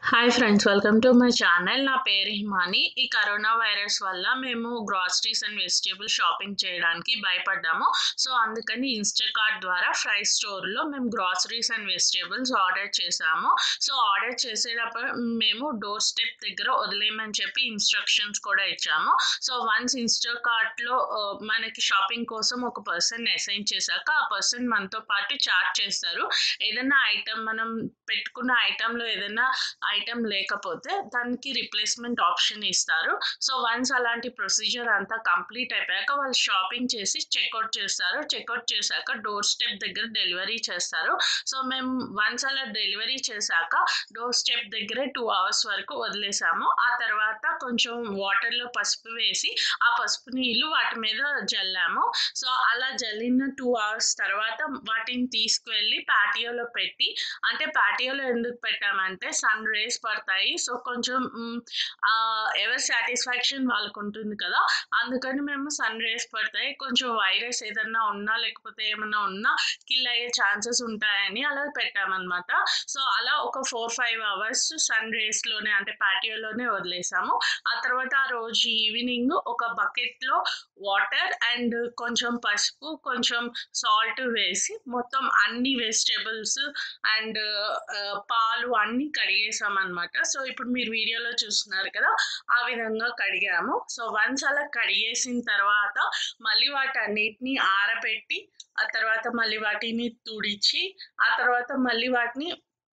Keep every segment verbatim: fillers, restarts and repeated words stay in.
Hi friends, welcome to my channel. నా పేరు హిమాని. ఈ కరోనా వైరస్ వల్ల మేము గ్రాసరీస్ అండ్ వెజిటేబుల్ షాపింగ్ చేయడానికి భయపడ్డాము. సో అందుకని ఇన్స్టాకార్ట్ ద్వారా ఫ్రై స్టోర్లో మేము గ్రాసరీస్ అండ్ వెజిటేబుల్స్ ఆర్డర్ చేసాము. సో ఆర్డర్ చేసేటప్పుడు మేము డోర్ స్టెప్ దగ్గర వదిలేయమని చెప్పి ఇన్స్ట్రక్షన్స్ కూడా ఇచ్చాము. సో వన్స్ ఇన్స్టాకార్ట్లో మనకి షాపింగ్ కోసం ఒక పర్సన్ అసైన్ చేశాక ఆ పర్సన్ మనతో పాటు చార్జ్ చేస్తారు. ఏదైనా ఐటమ్ మనం పెట్టుకున్న ఐటెంలో ఏదైనా ఐటెం లేకపోతే దానికి రిప్లేస్మెంట్ ఆప్షన్ ఇస్తారు. సో వన్స్ అలాంటి ప్రొసీజర్ అంతా కంప్లీట్ అయిపోయాక వాళ్ళు షాపింగ్ చేసి చెక్అవుట్ చేస్తారు. చెక్అవుట్ చేశాక డోర్ స్టెప్ దగ్గర డెలివరీ చేస్తారు. సో మేము వన్స్ అలా డెలివరీ చేశాక డోర్ స్టెప్ దగ్గరే టూ అవర్స్ వరకు వదిలేసాము. ఆ తర్వాత కొంచెం వాటర్లో పసుపు వేసి ఆ పసుపు నీళ్ళు వాటి మీద జల్లాము. సో అలా జల్లిన టూ అవర్స్ తర్వాత వాటిని తీసుకువెళ్ళి ప్యాటియోలో పెట్టి, అంటే ప్యాటియోలో ఎందుకు పెట్టామంటే సన్ రేస్ పడతాయి. సో కొంచెం ఎవరి సాటిస్ఫాక్షన్ వాళ్ళకు ఉంటుంది కదా, అందుకని మేము సన్ రేస్ పడతాయి, కొంచెం వైరస్ ఏదన్నా ఉన్నా లేకపోతే ఏమన్నా ఉన్నా కిల్ అయ్యే ఛాన్సెస్ ఉంటాయని అలా పెట్టామన్నమాట. సో అలా ఒక ఫోర్ ఫైవ్ అవర్స్ సన్ రేస్లోనే అంటే ప్యాటియోలోనే వదిలేసాము. ఆ తర్వాత ఆ రోజు ఈవినింగ్ ఒక బకెట్లో వాటర్ అండ్ కొంచెం పసుపు కొంచెం సాల్ట్ వేసి మొత్తం అన్ని వెజిటేబుల్స్ అండ్ పాలు అన్నీ కడిగేసామన్నమాట. సో ఇప్పుడు మీరు వీడియోలో చూస్తున్నారు కదా, ఆ విధంగా కడిగాము. సో వన్స్ అలా కడిగేసిన తర్వాత మళ్ళీ వాటన్నిటిని ఆరబెట్టి ఆ తర్వాత మళ్ళీ వాటిని తుడిచి ఆ తర్వాత మళ్ళీ వాటిని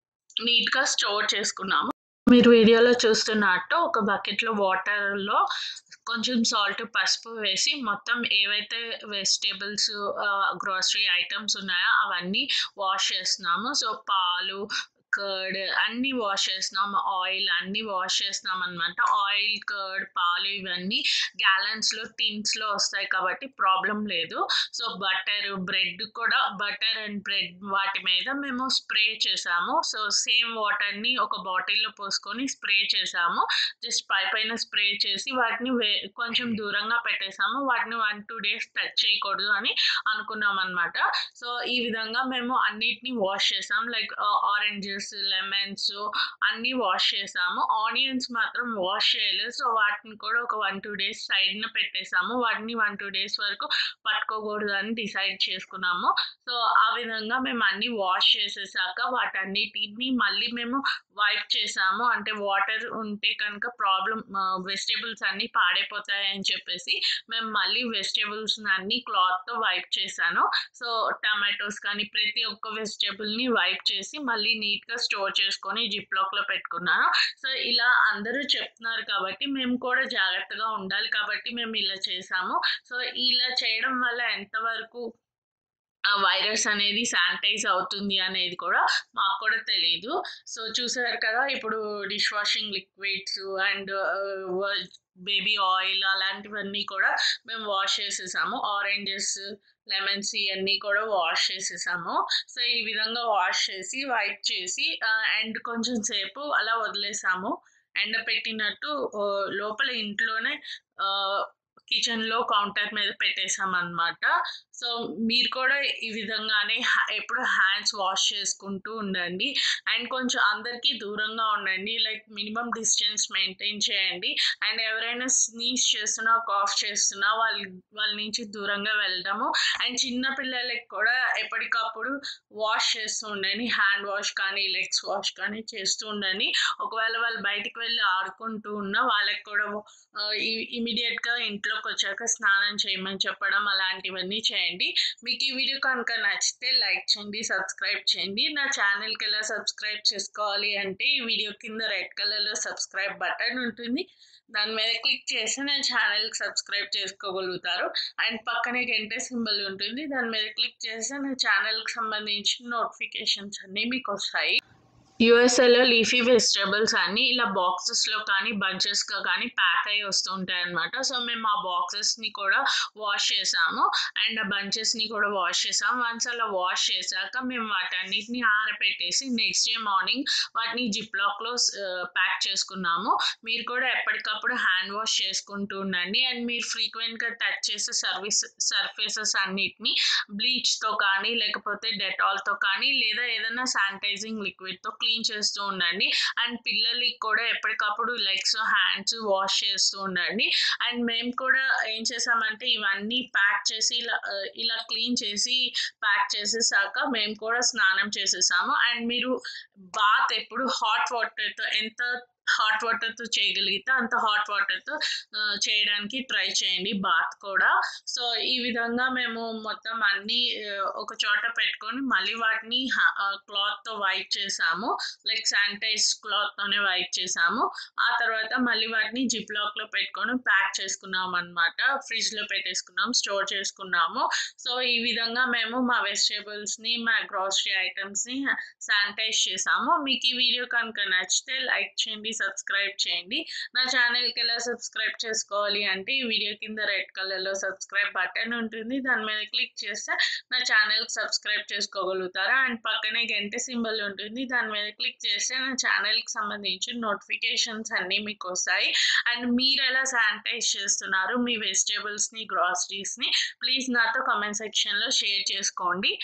నీట్గా స్టోర్ చేసుకున్నాము. మీరు వీడియోలో చూస్తున్నట్టు ఒక బకెట్లో వాటర్లో కొంచెం సాల్ట్ పసుపు వేసి మొత్తం ఏవైతే వెజిటేబుల్స్ గ్రోసరీ ఐటమ్స్ ఉన్నాయో అవన్నీ వాష్ చేస్తున్నాము. సో పాలు, కర్డ్ అన్నీ వాష్ చేస్తున్నాము, ఆయిల్ అన్నీ వాష్ చేస్తున్నాం అనమాట. ఆయిల్, కర్డ్, పాలు ఇవన్నీ గ్యాలన్స్లో టిన్స్లో వస్తాయి కాబట్టి ప్రాబ్లం లేదు. సో బటర్, బ్రెడ్ కూడా బటర్ అండ్ బ్రెడ్ వాటి మీద మేము స్ప్రే చేసాము. సో సేమ్ వాటర్ని ఒక బాటిల్లో పోసుకొని స్ప్రే చేసాము. జస్ట్ పై పైన స్ప్రే చేసి వాటిని వే కొంచెం దూరంగా పెట్టేసాము. వాటిని వన్ టూ డేస్ టచ్ చేయకూడదు అని అనుకున్నాం అనమాట. సో ఈ విధంగా మేము అన్నిటినీ వాష్ చేసాం. లైక్ ఆరెంజెస్, లెమన్స్ అన్నీ వాష్ చేసాము. ఆనియన్స్ మాత్రం వాష్ చేయలేదు. సో వాటిని కూడా ఒక వన్ టూ డేస్ సైడ్న పెట్టేసాము. వాటిని వన్ టూ డేస్ వరకు పట్టుకోకూడదు అని డిసైడ్ చేసుకున్నాము. సో ఆ విధంగా మేము అన్నీ వాష్ చేసేసాక వాటన్నిటిని మళ్ళీ మేము వైప్ చేసాము. అంటే వాటర్ ఉంటే కనుక ప్రాబ్లం, వెజిటేబుల్స్ అన్నీ పాడైపోతాయి అని చెప్పేసి మేము మళ్ళీ వెజిటేబుల్స్ అన్నీ క్లాత్తో వైప్ చేశాను. సో టమాటోస్ కానీ ప్రతి ఒక్క వెజిటేబుల్ని వైప్ చేసి మళ్ళీ నీట్గా స్టోర్ చేసుకొని జిప్ లాక్లో పెట్టుకున్నాను. సో ఇలా అందరూ చెప్తున్నారు కాబట్టి మేము కూడా జాగ్రత్తగా ఉండాలి కాబట్టి మేము ఇలా చేసాము. సో ఇలా చేయడం వల్ల ఎంతవరకు వైరస్ అనేది శానిటైజ్ అవుతుంది అనేది కూడా మాకు కూడా తెలియదు. సో చూసారు కదా, ఇప్పుడు dish washing liquids and baby oil అలాంటివన్నీ కూడా మేము వాష్ చేసేసాము. ఆరెంజెస్, లెమన్స్ ఇవన్నీ కూడా వాష్ చేసేసాము. సో ఈ విధంగా వాష్ చేసి వైప్ చేసి అండ్ కొంచెం సేపు అలా వదిలేసాము. ఎండపెట్టినట్టు లోపల ఇంట్లోనే కిచెన్లో కౌంటర్ మీద పెట్టేసాం అన్నమాట. సో మీరు కూడా ఈ విధంగానే ఎప్పుడు హ్యాండ్స్ వాష్ చేసుకుంటూ ఉండండి అండ్ కొంచెం అందరికీ దూరంగా ఉండండి. లైక్ మినిమం డిస్టెన్స్ మెయింటైన్ చేయండి. అండ్ ఎవరైనా స్నీజ్ చేస్తున్నా, కాఫ్ చేస్తున్నా వాళ్ళ వాళ్ళ నుంచి దూరంగా వెళ్ళడము. అండ్ చిన్న పిల్లలకి కూడా ఎప్పటికప్పుడు వాష్ చేస్తూ ఉండండి. హ్యాండ్ వాష్ కానీ లెగ్స్ వాష్ కానీ చేస్తూ ఉండండి. ఒకవేళ వాళ్ళు బయటికి వెళ్ళి ఆడుకుంటూ ఉన్నా వాళ్ళకి కూడా ఇమీడియట్గా ఇంట్లోకి వచ్చాక స్నానం చేయమని చెప్పడం అలాంటివన్నీ చేయండి. మీకు ఈ వీడియో కనుక నచ్చితే లైక్ చేయండి, సబ్స్క్రైబ్ చేయండి. నా ఛానల్కి ఎలా సబ్స్క్రైబ్ చేసుకోవాలి అంటే ఈ వీడియో కింద రెడ్ కలర్లో సబ్స్క్రైబ్ బటన్ ఉంటుంది, దాని మీద క్లిక్ చేసి నా ఛానల్కి సబ్స్క్రైబ్ చేసుకోగలుగుతారు. అండ్ పక్కనే గంట సింబల్ ఉంటుంది, దాని మీద క్లిక్ చేస్తే నా ఛానల్కి సంబంధించిన నోటిఫికేషన్స్ అన్నీ మీకు వస్తాయి. యూఎస్ఏలో లీఫీ వెజిటేబుల్స్ అన్నీ ఇలా బాక్సెస్లో కానీ బంచెస్గా కానీ ప్యాక్ అయ్యి వస్తూ ఉంటాయి అన్నమాట. సో మేము ఆ బాక్సెస్ని కూడా వాష్ చేసాము అండ్ ఆ బంచెస్ని కూడా వాష్ చేసాము. వన్స్ అలా వాష్ చేశాక మేము వాటన్నిటిని ఆరబెట్టేసి నెక్స్ట్ డే మార్నింగ్ వాటిని జిప్ లాక్లో ప్యాక్ చేసుకున్నాము. మీరు కూడా ఎప్పటికప్పుడు హ్యాండ్ వాష్ చేసుకుంటూ ఉండండి. అండ్ మీరు ఫ్రీక్వెంట్గా టచ్ చేసే సర్వీస్ సర్ఫేసెస్ అన్నిటిని బ్లీచ్తో కానీ లేకపోతే డెటాల్తో కానీ లేదా ఏదైనా శానిటైజింగ్ లిక్విడ్తో క్లీన్ చేస్తూ ఉండండి. అండ్ పిల్లలకి కూడా ఎప్పటికప్పుడు లెగ్స్, హ్యాండ్స్ వాష్ చేస్తూ ఉండండి. అండ్ మేము కూడా ఏం చేసామంటే ఇవన్నీ ప్యాక్ చేసి ఇలా ఆహ్, ఇలా క్లీన్ చేసి ప్యాక్ చేసేసాక మేము కూడా స్నానం చేసేసాము. అండ్ మీరు బాత్ ఎప్పుడు హాట్ వాటర్‌తో ఎంత హాట్ వాటర్‌తో చేయగలిగితే అంత హాట్ వాటర్‌తో ఆహ్, చేయడానికి ట్రై చేయండి బాత్ కూడా. సో, ఈ విధంగా మేము మొత్తం అన్నీ ఆహ్, ఒక చోట పెట్టుకొని మళ్ళీ వాటిని హ ఆహ్, క్లాత్‌తో వైప్ చేసాము. లైక్ శానిటైజ్ క్లాత్‌తోనే వైప్ చేసాము. ఆ తర్వాత మళ్ళీ వాటిని జిప్ లాక్‌లో పెట్టుకొని ప్యాక్ చేసుకున్నామనమాట. ఫ్రిడ్జ్‌లో పెట్టేసుకున్నాం. స్టోర్ చేసుకున్నాము. సో, ఈ విధంగా మేము మా వెజిటబుల్స్‌ని, మా గ్రోసరీ ఐటెమ్స్‌ని శానిటైజ్ చేసాము. మీకు ఈ వీడియో కనుక నచ్చితే లైక్ చేయండి, సబ్స్క్రైబ్ చేయండి. నా ఛానల్‌కి ఎలా సబ్స్క్రైబ్ చేసుకోవాలి అంటే ఈ వీడియో కింద రెడ్ కలర్‌లో సబ్స్క్రైబ్ బటన్ ఉంటుంది. దాని మీద క్లిక్ చేస్తే నా ఛానల్‌కి సబ్స్క్రైబ్ చేసుకోగలుగుతారు. అండ్ పక్కనే గంట సింబల్ ఉంటుంది. దాని మీద క్లిక్ చేస్తే నా ఛానల్‌కి సంబంధించిన నోటిఫికేషన్స్ అన్నీ మీకు వస్తాయి. అండ్ మీరు ఎలా శానిటైజ్ చేస్తున్నారు మీ వెజిటబుల్స్‌ని, గ్రోసరీస్‌ని ప్లీజ్ నాతో కామెంట్ సెక్షన్‌లో షేర్ చేసుకోండి.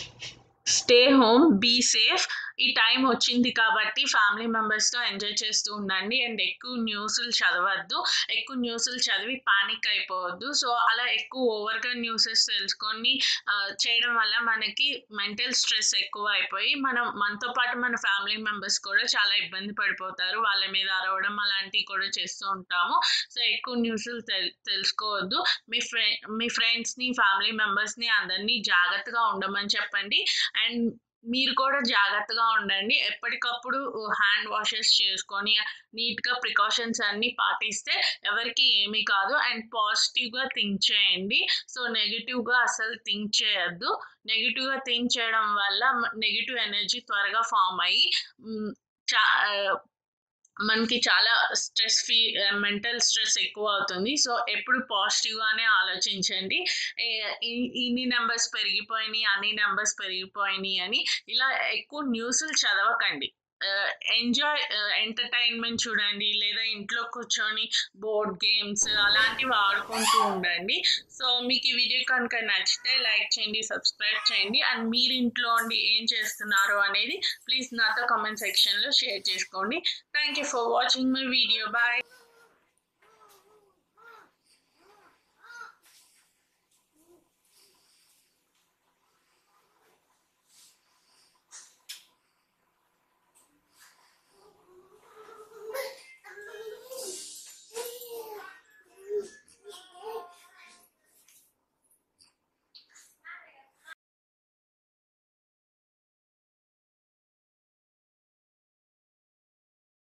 Stay home, be safe. ఈ టైం వచ్చింది కాబట్టి ఫ్యామిలీ మెంబర్స్‌తో ఎంజాయ్ చేస్తూ ఉండండి. అండ్ ఎక్కువ న్యూస్‌లు చదవద్దు. ఎక్కువ న్యూస్‌లు చదివి పానిక్ అయిపోవద్దు. సో, అలా ఎక్కువ ఓవర్‌గా న్యూసెస్ తెలుసుకొని ఆహ్, చేయడం వల్ల మనకి మెంటల్ స్ట్రెస్ ఎక్కువ అయిపోయి మనం మనతో పాటు మన ఫ్యామిలీ మెంబర్స్ కూడా చాలా ఇబ్బంది పడిపోతారు. వాళ్ళ మీద అరవడం అలాంటివి కూడా చేస్తూ ఉంటాము. సో, ఎక్కువ న్యూస్‌లు తెల్ తెలుసుకోవద్దు. మీ ఫ్రె మీ ఫ్రెండ్స్‌ని, ఫ్యామిలీ మెంబర్స్‌ని అందరినీ జాగ్రత్తగా ఉండమని చెప్పండి. అండ్ మీరు కూడా జాగ్రత్తగా ఉండండి. ఎప్పటికప్పుడు హ్యాండ్ వాషెస్ చేసుకొని నీట్‌గా ప్రికాషన్స్ అన్నీ పాటిస్తే ఎవరికీ ఏమీ కాదు. అండ్ పాజిటివ్‌గా థింక్ చేయండి. సో, నెగెటివ్‌గా అసలు థింక్ చేయొద్దు. నెగెటివ్‌గా థింక్ చేయడం వల్ల మ నెగెటివ్ ఎనర్జీ త్వరగా ఫార్మ్ అయ్యి హ్మ్, చా ఆహ్, మనకి చాలా స్ట్రెస్ ఫీ ఆహ్, మెంటల్ స్ట్రెస్ ఎక్కువ అవుతుంది. సో, ఎప్పుడు పాజిటివ్‌గానే ఆలోచించండి. ఏ ఇ ఇన్ని నంబర్స్ పెరిగిపోయినియి, అన్ని నంబర్స్ పెరిగిపోయినియి అని ఇలా ఎక్కువ న్యూస్‌లు చదవకండి. ఆహ్, ఎంజాయ్ ఆహ్, ఎంటర్‌టైన్‌మెంట్ చూడండి. లేదా ఇంట్లో కూర్చొని బోర్డ్ గేమ్స్ అలాంటివి ఆడుకుంటూ ఉండండి. సో, మీకు ఈ వీడియో కనుక నచ్చితే లైక్ చేయండి, సబ్స్క్రైబ్ చేయండి. అండ్ మీరు ఇంట్లో ఉండి ఏం చేస్తున్నారు అనేది ప్లీజ్ నాతో కామెంట్ సెక్షన్‌లో షేర్ చేసుకోండి. Thank you for watching my video. Bye.